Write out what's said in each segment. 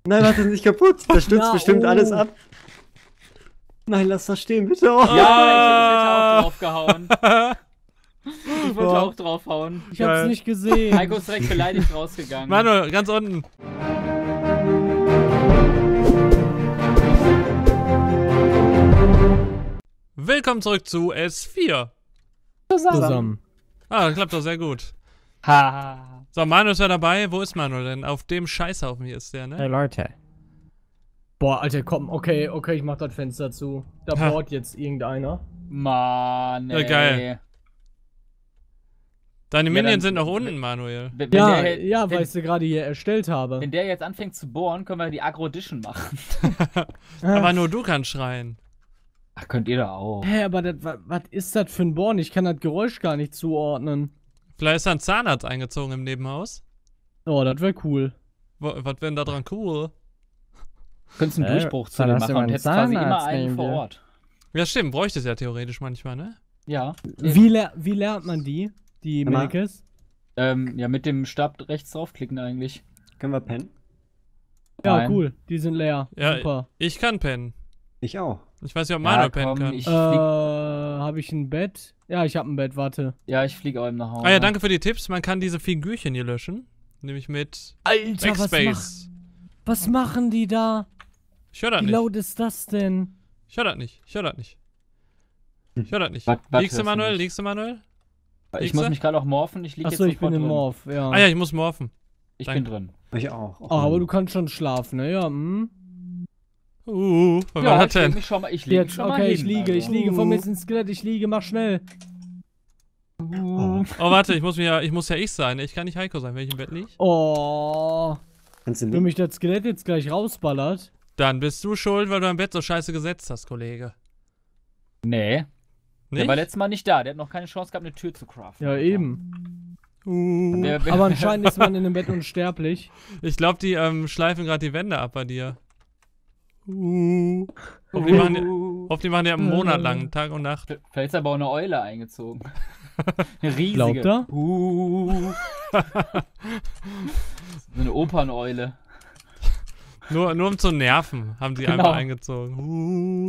Nein, mach das nicht kaputt. Das stürzt bestimmt alles ab. Nein, lass das stehen, bitte. Oh. Ja, ich hätte auch draufgehauen. Ich wollte auch draufhauen. Ich hab's nicht gesehen. Heiko ist direkt beleidigt rausgegangen. Manuel, ganz unten. Willkommen zurück zu S4. Zusammen. Ah, das klappt doch sehr gut. Ha. So, Manuel ist ja dabei. Wo ist Manuel denn? Auf dem Scheißhaufen hier ist der, ne? Hey Leute. Boah, Alter, komm, okay, ich mach das Fenster zu. Da bohrt jetzt irgendeiner. Mann, ey. Ja, geil. Deine Ja, Minions dann- sind noch unten, Manuel. Wenn Ja, der, weil ich sie gerade hier erstellt habe. wenn der jetzt anfängt zu bohren, können wir die Agro-Edition machen. Aber nur du kannst schreien. Ach, könnt ihr da auch. Hä, aber was ist das für ein Bohren? Ich kann das Geräusch gar nicht zuordnen. Vielleicht ist da ein Zahnarzt eingezogen im Nebenhaus. Oh, das wäre cool. Was wäre denn da dran cool? Könntest einen Durchbruch zu dann dem hast du machen mal und einen hättest quasi immer Zahnarzt einen neben vor dir. Ort. Ja, stimmt. Bräuchte es ja theoretisch manchmal, ne? Ja. Wie lernt man die Emma? Mannequins? Ja, mit dem Stab rechts draufklicken eigentlich. Können wir pennen? Ja, Nein. cool. Die sind leer. Ja, Super. ich kann pennen. Ich auch. Ich weiß nicht, ob Manuel pennen komm, kann. ich Habe ich ein Bett? Ja, ich habe ein Bett, warte. flieg auch eben nach Hause. Ah ja, danke für die Tipps. Man kann diese Figürchen hier löschen. Nämlich mit Alter, Backspace. was machen die da? Ich höre das Wie nicht. laut ist das denn? Ich höre das nicht. Ich höre das nicht. Ich höre das nicht. Was Liegst du, hörst du Manuel? nicht? Liegst du, Manuel? Ich Liegst muss du? mich gerade auch morphen, ich lieg Achso, jetzt ich bin sofort im drin. Morph, ja. Ah ja, ich muss morphen. Ich Danke. bin drin. Ich auch. Oh, aber du kannst schon schlafen, ne? Ja, Was war Ja, das ich leg denn? mich schon mal, ich leg mich Jetzt, schon mal okay, hin, ich liege. Vor mir ist ein Skelett, ich liege, mach schnell. Oh, warte, ich muss ja ich sein. Ich kann nicht Heiko sein, wenn ich im Bett liege. Oh. Kannst du Wenn nicht? mich das Skelett jetzt gleich rausballert. Dann bist du schuld, weil du im Bett so scheiße gesetzt hast, Kollege. Nee, der Nicht? war letztes Mal nicht da, der hat noch keine Chance gehabt, eine Tür zu craften. Ja, eben. Aber anscheinend ist man in dem Bett unsterblich. Ich glaube, die schleifen gerade die Wände ab bei dir. Hoffentlich machen die einen Monat lang, Tag und Nacht. Vielleicht ist aber auch eine Eule eingezogen. Eine riesige. Glaubt er? So eine Operneule. Nur um zu nerven, haben die Genau. einfach eingezogen.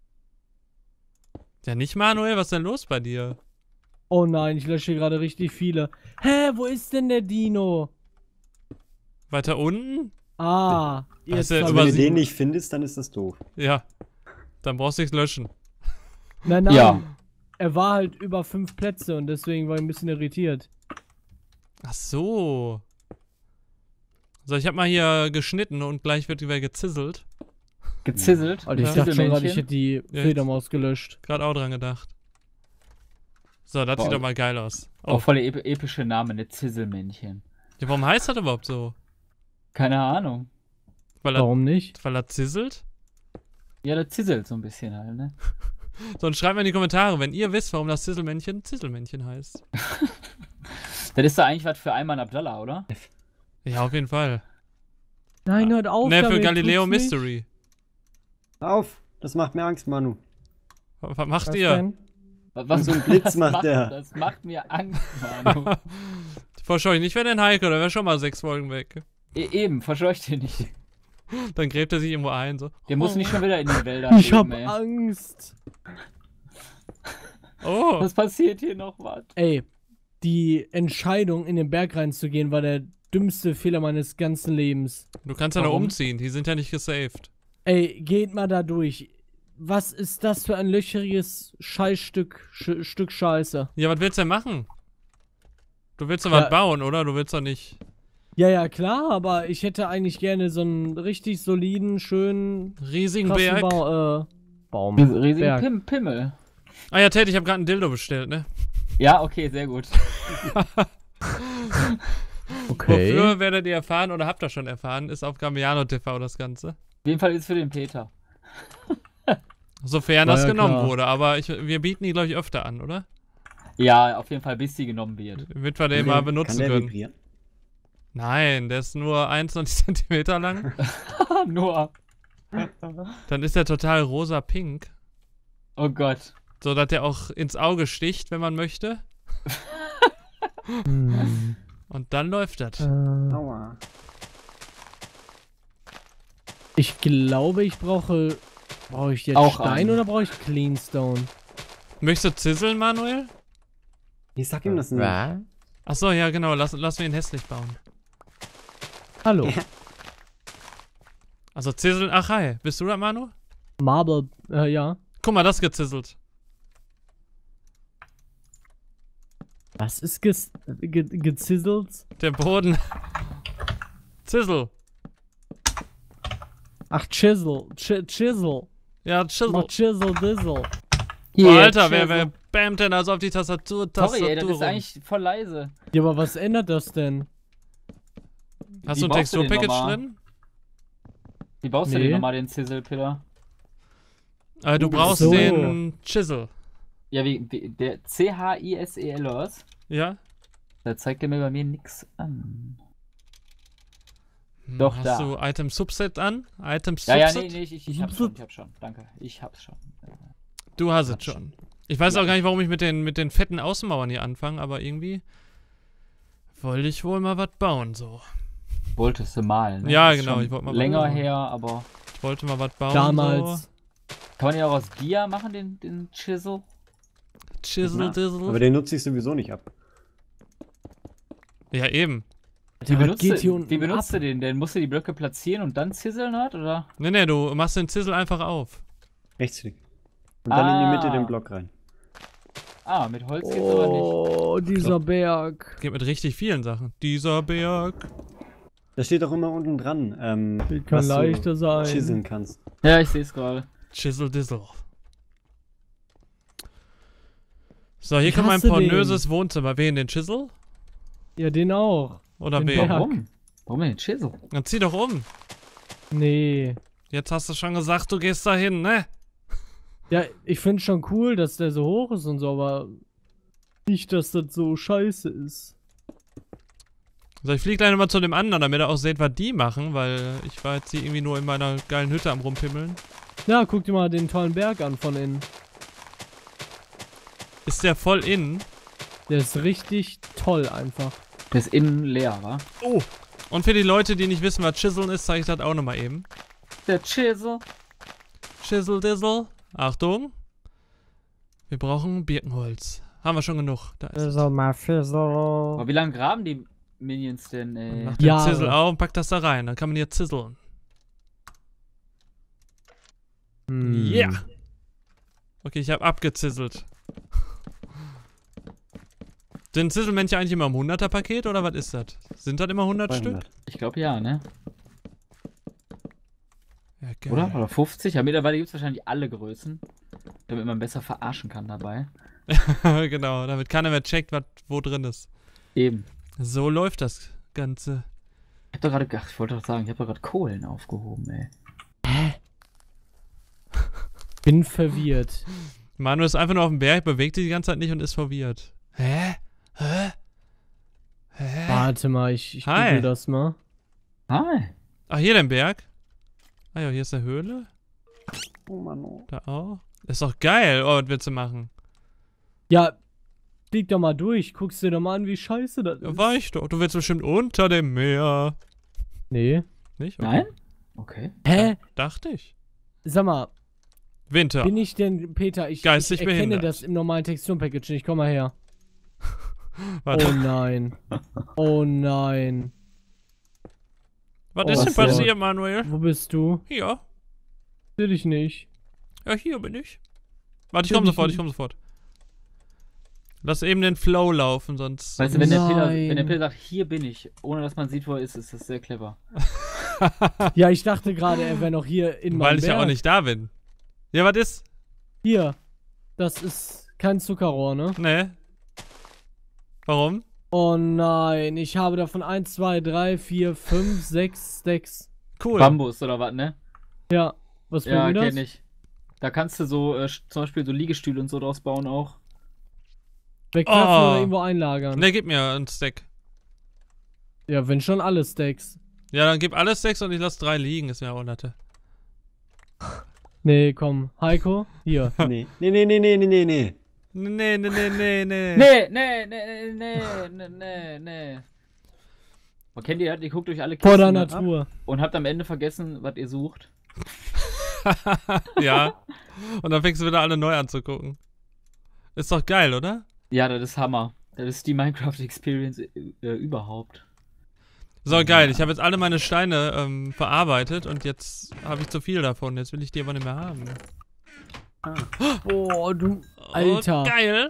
Ja, nicht Manuel, was ist denn los bei dir? Oh nein, ich lösche hier gerade richtig viele. Hä, wo ist denn der Dino? Weiter unten? Ah, jetzt ja hab Also, über wenn du sie- den nicht findest, dann ist das doof. Ja. Dann brauchst du nichts löschen. Nein, Ja. er war halt über 5 Plätze und deswegen war ich ein bisschen irritiert. Ach so. So, ich habe mal hier geschnitten und gleich wird die wieder gezisselt. Gezisselt. Alter, ich Ja. dachte schon gerade, ich Zisselmännchen. hätte die Ja, Fledermaus gelöscht. Gerade auch dran gedacht. So, das sieht Boah. doch mal geil aus. Auch voll der epische Name, eine Zisselmännchen. Ja, warum heißt das überhaupt so? Keine Ahnung. Warum nicht? Weil er zisselt? Ja, der zisselt so ein bisschen halt, ne? So, und schreibt mir in die Kommentare, wenn ihr wisst, warum das Zisselmännchen heißt. Das ist doch eigentlich was für Ayman Abdallah, oder? Ja, auf jeden Fall. Nein, hört auf Ne, für damit, Galileo tut's nicht. Mystery. Auf! Das macht mir Angst, Manu. Was macht Was ihr? denn? Was So ein Blitz macht der. Das macht mir Angst, Manu. Verscheucht nicht, wenn ein Heiko, der wäre schon mal 6 Folgen weg. Eben, verscheucht ihr nicht. Dann gräbt er sich irgendwo ein, so. Der muss nicht schon wieder in die Wälder Ich hab leben, ey. Angst. Oh, Was passiert hier noch was? Ey, die Entscheidung, in den Berg reinzugehen, war der dümmste Fehler meines ganzen Lebens. du kannst ja noch Warum? umziehen, die sind ja nicht gesaved. Ey, geht mal da durch. Was ist das für ein löcheriges Scheißstück, Stück Scheiße? Ja, was willst du denn machen? Du willst doch Ja. was bauen, oder? Du willst doch nicht Ja, ja, klar, aber ich hätte eigentlich gerne so einen richtig soliden, schönen, riesigen krassen Berg. Baum. Riesigen Berg. Pimmel. Ah ja, Ted, ich habe gerade einen Dildo bestellt, ne? Ja, okay, sehr gut. Wofür werdet ihr erfahren oder habt ihr schon erfahren, ist auf Gamiano TV das Ganze. Auf jeden Fall ist es für den Peter. Sofern War das ja genommen klar. wurde, aber wir bieten die, glaube ich, öfter an, oder? Ja, auf jeden Fall, bis sie genommen wird. Damit wir den mal benutzen Kann der können. vibrieren? Nein, der ist nur 21 Zentimeter lang. Noah. Dann ist der total rosa-pink. Oh Gott. So, dass der auch ins Auge sticht, wenn man möchte. Hm. Und dann läuft das. Aua. Ich glaube, ich brauche... Brauche ich jetzt Auch Stein einen. oder brauche ich Cleanstone? Möchtest du zisseln, Manuel? Ich sag ihm das nicht. Was? Achso, ja, genau. Lass wir ihn hässlich bauen. Hallo. Ja. Also zisseln. Ach, hi. Bist du da, Manu? Marble, ja. Guck mal, das ist gezisselt. Was ist gezizzelt? Der Boden. Zissel. Ach, Chisel. Chisel. Ja, Chisel. Mach Chisel Dizzle. Oh, Alter, wer bammt denn also auf die Tastatur? Sorry, ey, das ist rum? eigentlich voll leise. Ja, aber was ändert das denn? Hast Wie du ein baust du den Texturpackage nochmal? drin? Wie baust du Nee. den nochmal, den Sizzle, Peter? Du brauchst So. den Chisel. Ja, der C-H-I-S-E-L oder was? Ja? Da zeigt er mir bei mir nix an. Doch, Hast da. du Item Subset an? Item Ja, Subset? nee, ich hab's schon, danke. Ich hab's schon. Du hast es schon. Ich weiß auch gar nicht, warum ich mit den fetten Außenmauern hier anfange, aber irgendwie wollte ich wohl mal was bauen, so. Wolltest du malen, ne? Ja, Ist genau, schon ich wollte mal was länger bauen. her, aber Ich wollte mal was bauen, Damals. so. kann man ja auch aus Dia machen, den Chisel? Chisel, Na, Dizzle. Aber den nutze ich sowieso nicht ab. Ja, eben. Ja, was geht hier unten wie benutzt ab? du den? Den musst du die Blöcke platzieren und dann zisseln hat, oder? Nee, du machst den Chisel einfach auf. Rechtsklick. Und dann in die Mitte Ah. den Block rein. Ah, mit Holz geht's aber nicht. Oh, dieser Berg. Geht mit richtig vielen Sachen. Dieser Berg. Da steht auch immer unten dran, Die kann was leichter du sein. chiseln kannst. Ja, ich sehe es gerade. Chisel, Dizzle. So, hier Ich kommt mein hasse den. pornöses Wohnzimmer. Wen, den Chisel? Ja, den auch. Oder Den wen? Berg. Warum? Warum den Chisel? Dann zieh doch um. Nee. Jetzt hast du schon gesagt, du gehst dahin, ne? Ja, ich finde schon cool, dass der so hoch ist und so, aber nicht, dass das so scheiße ist. So, ich fliege gleich nochmal zu dem anderen, damit ihr auch seht, was die machen, weil ich war jetzt hier irgendwie nur in meiner geilen Hütte am Rumpimmeln. Ja, guck dir mal den tollen Berg an von innen. Ist der voll in? Der ist richtig toll einfach. Der ist innen leer, wa? Oh! Und für die Leute, die nicht wissen, was Chiseln ist, zeige ich das auch nochmal eben. Der Chisel. Chisel, Dizzle. Achtung. Wir brauchen Birkenholz. Haben wir schon genug. Da ist es. mal fizzle. Aber wie lange graben die Minions denn, ey? Mach den Jahre. Chisel auf und pack das da rein. Dann kann man hier ziseln. Yeah! Okay, ich habe abgezizzelt. Sind Ziselmännchen eigentlich immer im 100er-Paket oder was ist das? Sind das immer 100 Stück? 200. Ich glaube ja, ne? Ja, geil. Oder? Oder 50? Ja, mittlerweile gibt es wahrscheinlich alle Größen. Damit man besser verarschen kann dabei. Genau, damit keiner mehr checkt, was wo drin ist. Eben. So läuft das Ganze. Ich hab doch gerade, ach, ich wollte doch sagen, ich habe doch gerade Kohlen aufgehoben, ey. Bin verwirrt. Manu ist einfach nur auf dem Berg, bewegt sich die ganze Zeit nicht und ist verwirrt. Hä? Hä? Hä? Warte mal, ich Hi. google das mal. Hi. Ach, hier den Berg? Ah ja, hier ist eine Höhle. Oh Mann, oh. Da auch. Ist doch geil. Oh, was willst du machen? Ja, flieg doch mal durch. Guckst dir doch mal an, wie scheiße das Ja, ist. war ich doch. Du willst bestimmt unter dem Meer. Nee. Nicht? Okay. Nein? Okay. Hä? Dachte ich. Sag mal, Winter. bin ich denn, Peter, ich Geistig erkenne behindert. das im normalen Texturenpackage nicht. Komm mal her. Warte. Oh nein. Oh nein. Was Oh, ist denn was denn? passiert, Manuel? Wo bist du? Hier. Sehe dich nicht. Ja, hier bin ich. Warte, ich Bin komme ich sofort, nicht. ich komme sofort. Lass eben den Flow laufen, sonst... Weißt du, wenn der Nein. Peter sagt, hier bin ich, ohne dass man sieht, wo er ist das sehr clever. Ja, ich dachte gerade, er wäre noch hier in meinem Weil ich ja auch Berg. nicht da bin. Ja, was ist? Hier. Das ist kein Zuckerrohr, ne? Ne? Warum? Oh nein, ich habe davon 1, 2, 3, 4, 5, 6 Stacks. Cool. Bambus oder was, ne? Ja, was bringt Ja, mir das? kenn ich. Da kannst du so, zum Beispiel so Liegestühle und so draus bauen auch. Wegwerfen Oh. oder irgendwo einlagern? Ne, gib mir einen Stack. Ja, wenn schon alle Stacks. Ja, dann gib alle Stacks und ich lass 3 liegen, ist mir auch nette. Nee, komm. Heiko, hier. Nee. Nee. Nee. Nee. Nee. Oh, kennt ihr, ihr guckt euch alle Vor der Kisten ab Natur. und habt am Ende vergessen, was ihr sucht. Ja. Und dann fängst du wieder alle neu anzugucken. Ist doch geil, oder? Ja, das ist Hammer. Das ist die Minecraft-Experience überhaupt. So, geil. Ich habe jetzt alle meine Steine verarbeitet und jetzt habe ich zu viel davon. Jetzt will ich die aber nicht mehr haben. Boah, du Alter. Oh, geil.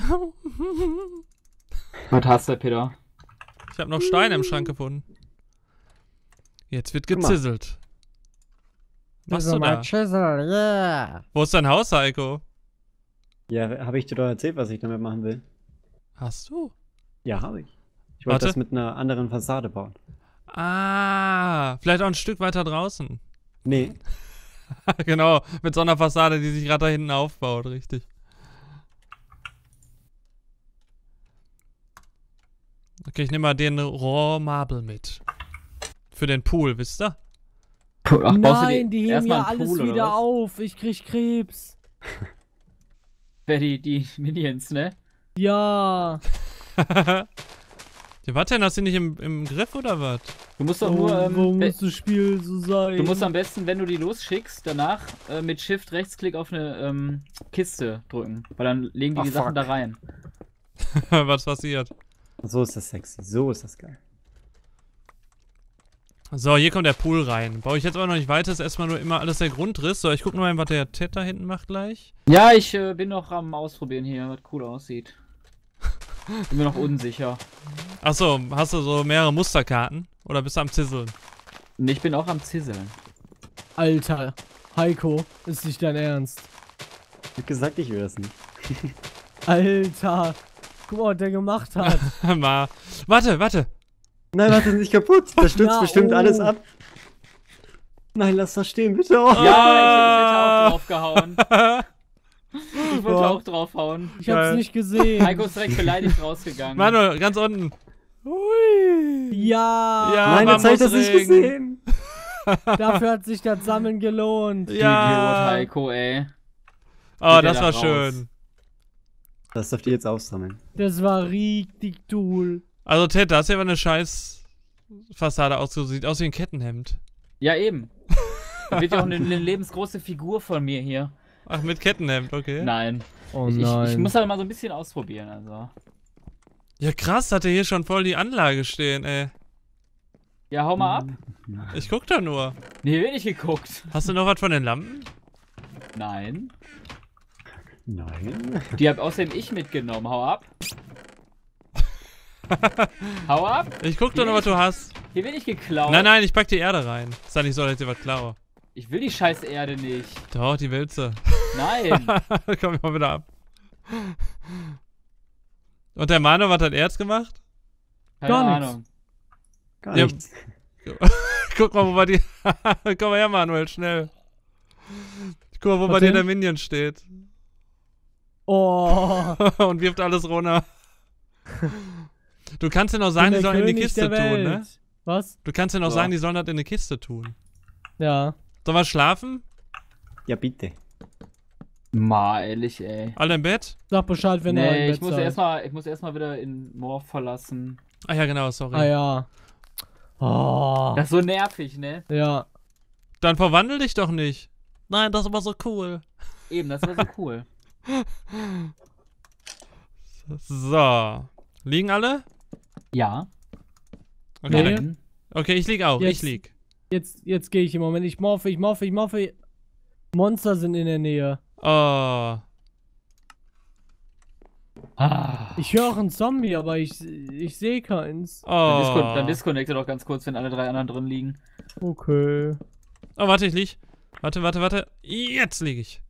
Was hast du, Peter? Ich habe noch Steine im Schrank gefunden. Jetzt wird Guck mal. gezizzelt. Was Also du da? mal Chisel, yeah. Wo ist dein Haus, Heiko? Ja, habe ich dir doch erzählt, was ich damit machen will? Hast du? Ja, habe ich. Ich wollte Warte. das mit einer anderen Fassade bauen. Ah, vielleicht auch ein Stück weiter draußen. Nee, Genau, mit so einer Fassade, die sich gerade da hinten aufbaut, richtig. Okay, ich nehme mal den Raw Marble mit. Für den Pool, wisst ihr? Ach, baust du Nein, die heben erstmal ja einen alles Pool, oder wieder was? auf. Ich krieg Krebs. Wer die Minions, ne? Ja. Ja, was denn? Hast du die nicht im Griff oder was? Du musst doch Oh, nur, warum muss das Spiel so sein? du musst am besten, wenn du die losschickst, danach mit Shift Rechtsklick auf eine Kiste drücken. Weil dann legen die Oh, die Sachen fuck. da rein. Was passiert? so ist das sexy. So ist das geil. So, hier kommt der Pool rein. Baue ich jetzt aber noch nicht weiter, ist erstmal nur immer alles der Grundriss. So, ich gucke mal, was der Ted da hinten macht gleich. Ja, ich bin noch am Ausprobieren hier, was cool aussieht. Bin mir noch unsicher. Achso, hast du so mehrere Musterkarten? Oder bist du am Zisseln? Und ich bin auch am Zisseln. Alter. Heiko, ist nicht dein Ernst. Ich hab gesagt, ich will das nicht. Alter. Guck mal, was der gemacht hat. Mal. Warte. Nein, mach das nicht kaputt. Das stürzt Ja, bestimmt oh. alles ab. Nein, lass das stehen, bitte. Oh. Ja, ich hätte auch draufgehauen. Ich wollte auch draufhauen. Ich hab's Geil. nicht gesehen. Heiko ist direkt beleidigt rausgegangen. Manuel, ganz unten. Hui. Ja. Ja, Nein, man jetzt hab ich muss das nicht regen. gesehen. Dafür hat sich das Sammeln gelohnt. Idiot, Ja. Heiko, ey. Oh, Geht das der war da schön. Das dürft ihr jetzt aussammeln. Das war richtig cool. Also, Ted, da hast du ja aber eine scheiß Fassade ausgesucht. Sieht aus wie ein Kettenhemd. Ja, eben. Da wird ja auch eine lebensgroße Figur von mir hier. Ach, mit Kettenhemd, okay. Nein. Oh Ich muss halt mal so ein bisschen ausprobieren, also. Ja, krass, hat er hier schon voll die Anlage stehen, ey. Ja, hau mal ab. Ich guck da nur. Nee, wird nicht geguckt. Hast du noch was von den Lampen? Nein. Nein. Die hab außerdem ich mitgenommen. Hau ab. Hau ab. Ich guck doch nur, was du hast. Hier wird nicht geklaut. Nein, ich pack die Erde rein. Ist ja nicht so, dass ich dir was klaue. Ich will die scheiß Erde nicht. Doch, die willst du. Nein. Komm mal wieder ab. Und der Manu, was hat er jetzt gemacht? Keine Gar nix. Ahnung. Gar Ja. nichts. Guck mal, wo bei dir. Komm mal her, Manuel, schnell. Guck mal, wo bei Was dir denn? der Minion steht. Oh. Und wirft alles runter. Du kannst dir noch sagen, bin die der sollen in die König Kiste der tun, Welt. ne? Was? Du kannst dir noch So. sagen, die sollen das in eine Kiste tun. Ja. Sollen wir schlafen? Ja, bitte. Ma, ehrlich, ey. Alle im Bett? Sag Bescheid, wenn ihr Nee, im ich Bett muss seid. erstmal wieder in Morph verlassen. Ah ja, genau, sorry. Ah ja. Oh. Das ist so nervig, ne? Ja. Dann verwandel dich doch nicht. Nein, das ist aber so cool. Eben, das wäre so cool. So. Liegen alle? Ja. Okay, Nee. dann, okay, ich lieg auch. Jetzt- Ich lieg. Jetzt gehe ich im Moment. Ich morphe. Monster sind in der Nähe. Oh. Ah. Ich höre auch einen Zombie, aber ich sehe keins. Oh. Dann disconnecte doch ganz kurz, wenn alle drei anderen drin liegen. Okay. Oh, warte, ich lieg. Warte. Jetzt lieg ich.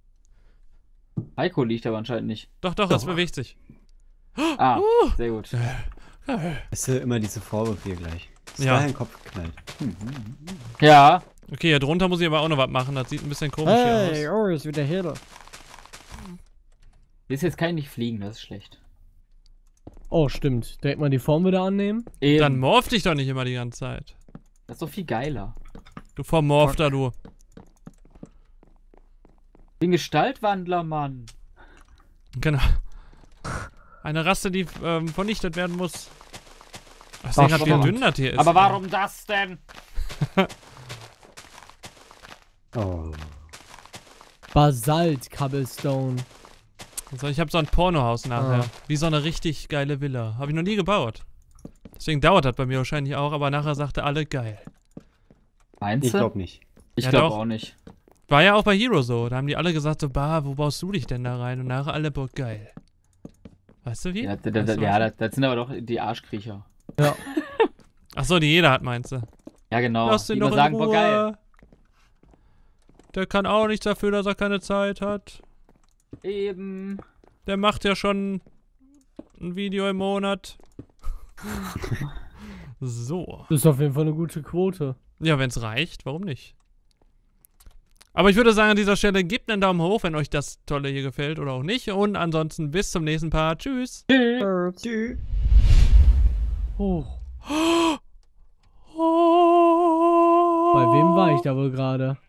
Heiko liegt aber anscheinend nicht. Doch, es bewegt sich. Ah, sehr gut. Es ist ja immer diese Vorwürfe hier gleich. Das Ja. war ein Kopf geknallt. Ja. Okay, hier drunter muss ich aber auch noch was machen. Das sieht ein bisschen komisch hier aus. oh, ist wieder Hitler. Jetzt kann ich nicht fliegen, das ist schlecht. Oh, stimmt. Direkt mal die Form wieder annehmen. Eben. Dann morph dich doch nicht immer die ganze Zeit. Das ist doch viel geiler. Du Vermorfter, du. Ich bin Gestaltwandler, Mann. Genau. Eine Rasse, die vernichtet werden muss. Deswegen habt ihr stimmt. dünn das hier ist. Aber warum das denn? Oh. Basalt, Cobblestone. Also ich habe so ein Pornohaus nachher. Ah. Wie so eine richtig geile Villa. Habe ich noch nie gebaut. Deswegen dauert das bei mir wahrscheinlich auch, aber nachher sagte alle geil. Meinst Ich du? glaube nicht. Ich Ja, glaube doch. auch nicht. War ja auch bei Hero so. Da haben die alle gesagt so, bah, wo baust du dich denn da rein? Und nachher alle, boah, geil. Weißt du wie? Ja, Weißt du, was ich- das sind aber doch die Arschkriecher. Achso, die jeder hat, meinst du? Ja, genau. Lass Die den immer doch sagen, in boah, Ruhe. geil. Der kann auch nichts dafür, dass er keine Zeit hat. Eben. Der macht ja schon ein Video im Monat. So. Das ist auf jeden Fall eine gute Quote. Ja, wenn es reicht, warum nicht? Aber ich würde sagen, an dieser Stelle gebt einen Daumen hoch, wenn euch das Tolle hier gefällt oder auch nicht. Und ansonsten bis zum nächsten Part. Tschüss. Tschüss. Oh, Oh. bei wem war ich da wohl gerade?